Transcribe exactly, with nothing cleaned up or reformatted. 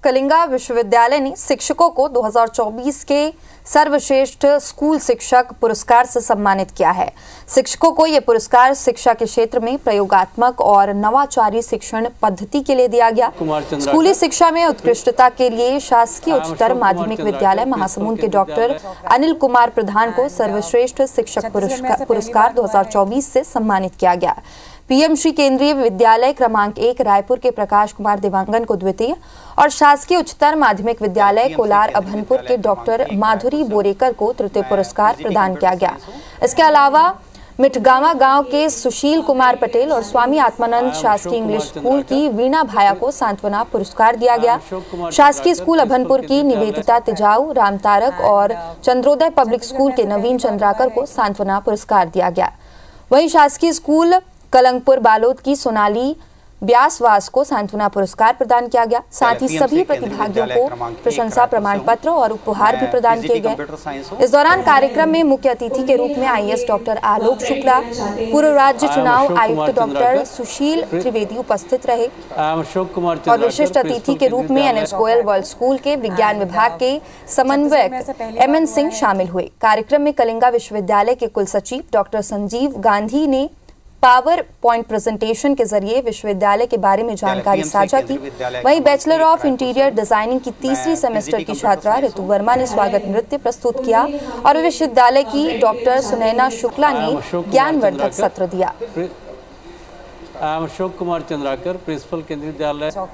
कलिंगा विश्वविद्यालय ने शिक्षकों को दो हज़ार चौबीस के सर्वश्रेष्ठ स्कूल शिक्षक पुरस्कार से सम्मानित किया है। शिक्षकों को यह पुरस्कार शिक्षा के क्षेत्र में प्रयोगात्मक और नवाचारी शिक्षण पद्धति के लिए दिया गया। स्कूली शिक्षा में उत्कृष्टता के लिए शासकीय उच्चतर माध्यमिक विद्यालय महासमुंद के डॉक्टर अनिल कुमार प्रधान को सर्वश्रेष्ठ शिक्षक पुरस्कार दो हज़ार चौबीस से सम्मानित किया गया। पीएम श्री केंद्रीय विद्यालय क्रमांक एक रायपुर के प्रकाश कुमार देवांगन को द्वितीय और शासकीय उच्चतर माध्यमिक विद्यालय कोलार अभनपुर के डॉक्टर माधुरी बोरेकर को तृतीय पुरस्कार प्रदान किया गया। इसके अलावा मिठगावा गांव के सुशील कुमार पटेल और स्वामी आत्मानंद शासकीय इंग्लिश स्कूल की वीणा भाया को सांत्वना पुरस्कार दिया गया। शासकीय स्कूल अभनपुर की निवेदिता तिजाऊ, राम तारक और चंद्रोदय पब्लिक स्कूल के नवीन चंद्राकर को सांत्वना पुरस्कार दिया गया। वहीं शासकीय स्कूल कलंगपुर बालोद की सोनाली ब्यासवास को सांत्वना पुरस्कार प्रदान किया गया। साथ ही सभी प्रतिभागियों को प्रशंसा प्रमाण पत्र और उपहार भी प्रदान किए गए। इस दौरान कार्यक्रम में मुख्य अतिथि के रूप में आईएएस डॉक्टर आलोक शुक्ला, पूर्व राज्य चुनाव आयुक्त डॉक्टर सुशील त्रिवेदी उपस्थित रहे और विशिष्ट अतिथि के रूप में एनएस गोयल वर्ल्ड स्कूल के विज्ञान विभाग के समन्वयक एमएन सिंह शामिल हुए। कार्यक्रम में कलिंगा विश्वविद्यालय के कुलसचिव डॉक्टर संजीव गांधी ने पावर पॉइंट प्रेजेंटेशन के जरिए विश्वविद्यालय के बारे में जानकारी साझा की। वहीं बैचलर ऑफ इंटीरियर डिजाइनिंग की तीसरी सेमेस्टर की छात्रा ऋतु वर्मा ने स्वागत नृत्य प्रस्तुत किया और विश्वविद्यालय की डॉक्टर सुनैना शुक्ला ने ज्ञानवर्धक सत्र दिया। अशोक कुमार चंद्राकर, प्रिंसिपल केंद्रीय विद्यालय।